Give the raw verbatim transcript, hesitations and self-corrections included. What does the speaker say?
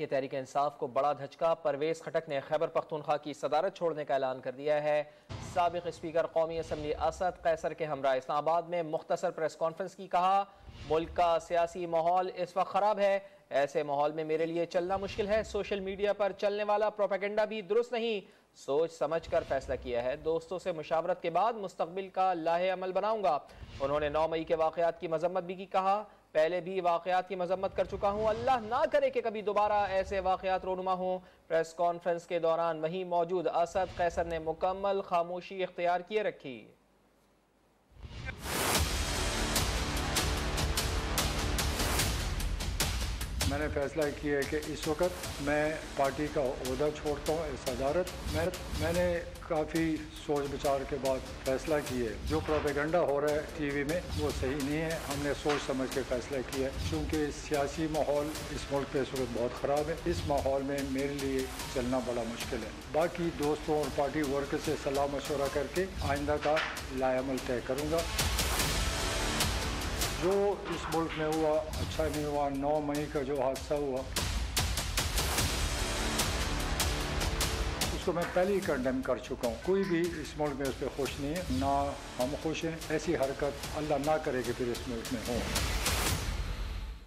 कि तहरीक इंसाफ को बड़ा धचका। परवेज खटक ने खैबर पख्तूनख्वा की सदारत छोड़ने का ऐलान कर दिया है। साबिक स्पीकर कौमी असम्बली असद कैसर के हमरा इस्लामाबाद में मुख्तसर प्रेस कॉन्फ्रेंस की। कहा, मुल्क का सियासी माहौल इस वक्त खराब है, ऐसे माहौल में मेरे लिए चलना मुश्किल है। सोशल मीडिया पर चलने वाला प्रोपेगेंडा भी दुरुस्त नहीं, सोच समझ कर फैसला किया है। दोस्तों से मुशावरत के बाद मुस्तकबिल का लाहे अमल बनाऊंगा। उन्होंने नौ मई के वाकयात की मजम्मत भी की। कहा, पहले भी वाकयात की मजम्मत कर चुका हूँ, अल्लाह ना करे कि कभी दोबारा ऐसे वाकयात रोनुमा हों। प्रेस कॉन्फ्रेंस के दौरान वहीं मौजूद असद कैसर ने मुकम्मल खामोशी इख्तियार किए रखी। मैंने फैसला किया है कि इस वक्त मैं पार्टी का ओहदा छोड़ता हूँ, सदारत। मैं मैंने काफ़ी सोच विचार के बाद फैसला किया है। जो प्रोपेगेंडा हो रहा है टीवी में वो सही नहीं है। हमने सोच समझ के फैसला किया है, क्योंकि सियासी माहौल इस मुल्क में इस वक्त बहुत ख़राब है। इस माहौल में मेरे लिए चलना बड़ा मुश्किल है। बाकी दोस्तों और पार्टी वर्कर से सलाह मशवरा करके आइंदा का लाएअमल तय करूँगा। जो इस मुल्क में हुआ अच्छा नहीं हुआ। नौ मई का जो हादसा हुआ उसको मैं पहले ही कंडेम कर चुका हूँ। कोई भी इस मुल्क में उस पर खुश नहीं है, ना हम खुश हैं। ऐसी हरकत अल्लाह ना करे कि फिर इस मुल्क में हो।